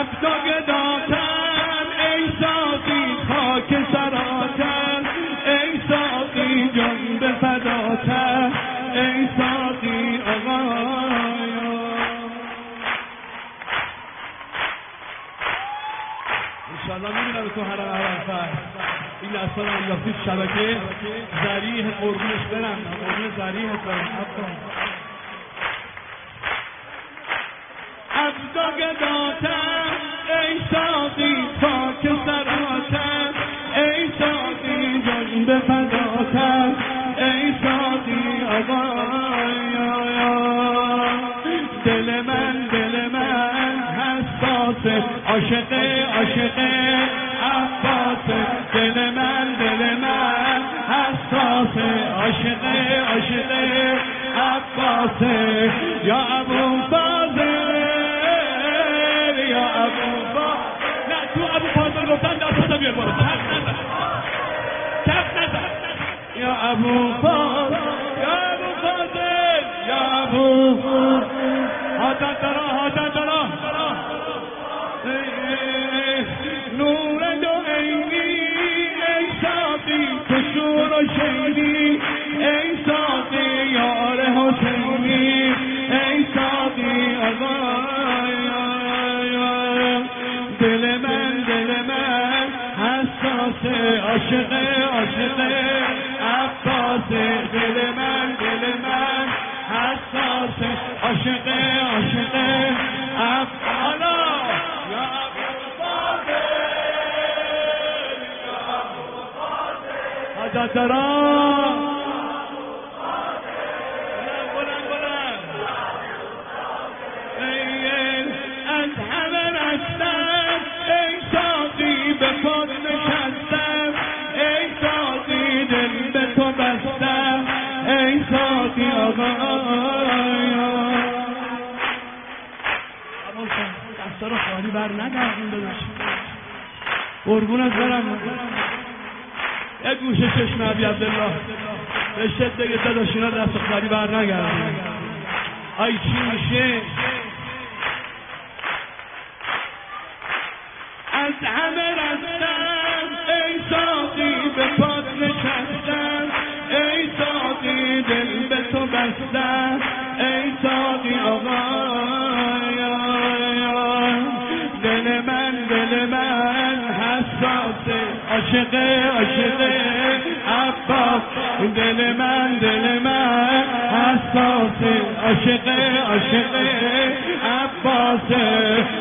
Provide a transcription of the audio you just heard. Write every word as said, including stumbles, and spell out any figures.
عبد و گداتن ای ساقی خاک سراتن ای ساقی جان به فداتن ای ساقی آقایا. انشاءالله میبینم تو حرم عرفه این اصلا انداختید شبکه ذریح قربونش برم قربون ذریح کنم عبد و گداتن ای ساقی خاک سراتن ای ساقی جان به فداتن ای ساقی آقایا. دل من دل من حساسه عاشق عاشق عباسه دل من دل من حساسه عاشق عاشق عباسه یا ابو فاضل یا ابو فاضل. نه تو ابو فاضل گفتن دستتا بیار بالا کف نزن کف نزن یا ابو فاضل یا ابو فاضل یا ابو حاجت دارا حاجت دارا نور دو عینی ای ساقی تو شور و شیری ای ساقی یار حسینی ای ساقی آقایا. دل من دل من حساسه عاشق عاشق عباسه دل من دل من حساسه عاشق عاشق عباسه یا ابو فاضل یا ابو فاضل حاجت دارم بلند بلند از همه رستم ای ساقی به خود نشستم ای ساقی دل به تو بستم ای ساقی آقایا. دستا رو خالی بر نگردون داداش قربونت برم یک گوشه چشم عبی عبدالله به شد دیگه داداش اینا دست خالی بر نگردون. آی چی میشه از همه رستم ای ساقی به پاد نشستم ای ساقی دل به تو بستم ای ساقی آقایا. دل من دل من حساسه عاشق عاشق عباس دل من دل من حساسه عاشق عاشق عباسه